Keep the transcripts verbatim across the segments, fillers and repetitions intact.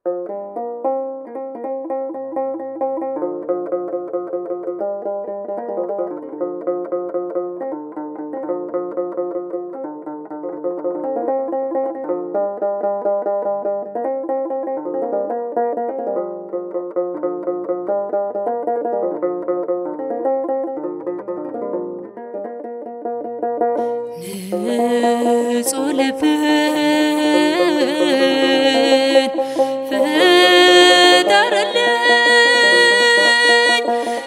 ንጹህ ልብን ፍጠርልኝ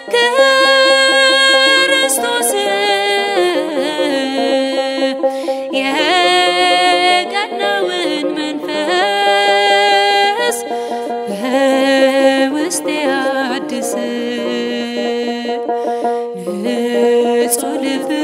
ክርስቶስ የቀናውን መንፈስ በውስጤ አድስ ንጹህ ልብን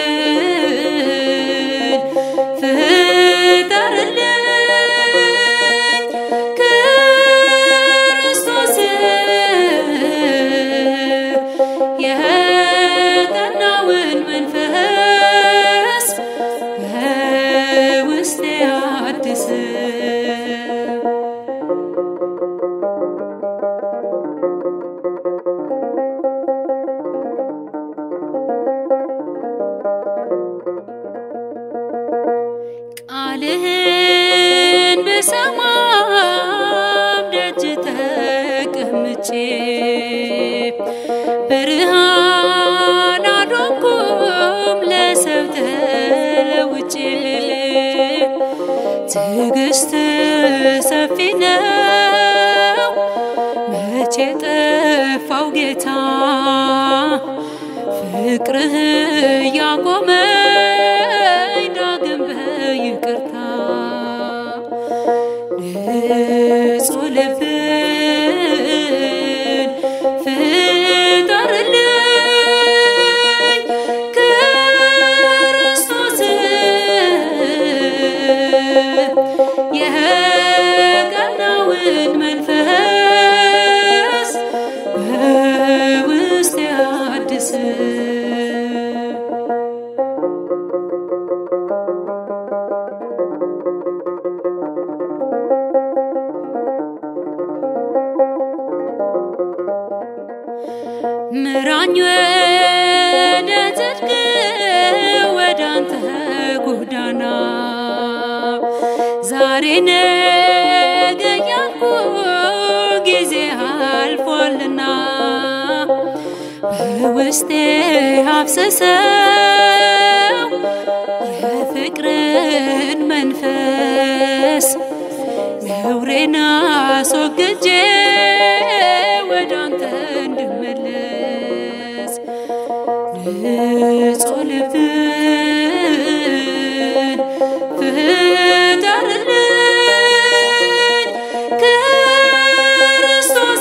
ቃልህን ብሰማም ደጅ ተቀምጬ ብርሃን አልሆንኩም ለሰው ተለውጬ ትዕግስት ሰፊ ነው መቼ ጠፋው ጌታ ፍቅርህ ያቆመኝ ዳግም በይቅርታ ንጹህ ልብን ፍጠርልኝ ክርስቶስ የቀናውን መንፈስ በውስጤ አድስ ምራኝ ወደ ጽድቅ ወደ አንተ ጎዳና ዛሬ ነገ ያልኩ ጊዜ አልፏልና በውስጤ አፍስሰው የፍቅርን መንፈስ ነውሬን አስወግጄ ወደ አንተ እንድመለስ ንጹህ ልብን ፍጠርልኝ ክርስቶስ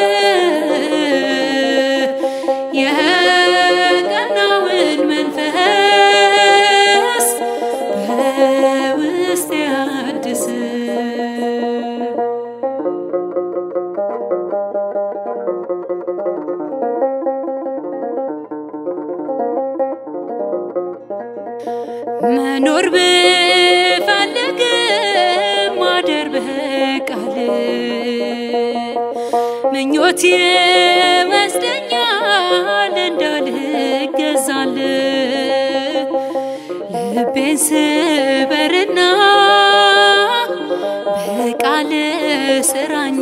የቀናውን መንፈስ በውስጤ አድስ መኖር ብፈልግም ማደር በቃልህ ምኞቴ ይወስደኛል እንዳልገዛልህ ልቤን ስበርና በቃልህ ስራኝ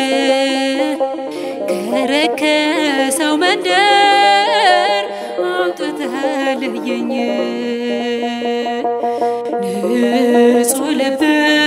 ከረከሰው መንደር አውጥተህ ለየኝ ንጹህ ልብ